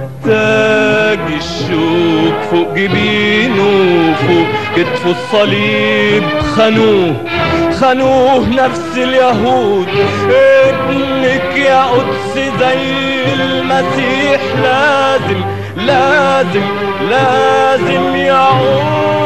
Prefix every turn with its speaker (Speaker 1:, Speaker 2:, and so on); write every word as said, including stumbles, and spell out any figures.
Speaker 1: تاج الشوك فوق جبينه، فوق كتفه الصليب خانوه خانوه نفس اليهود. ابنك يا قدس زي المسيح لازم لازم لازم يعود.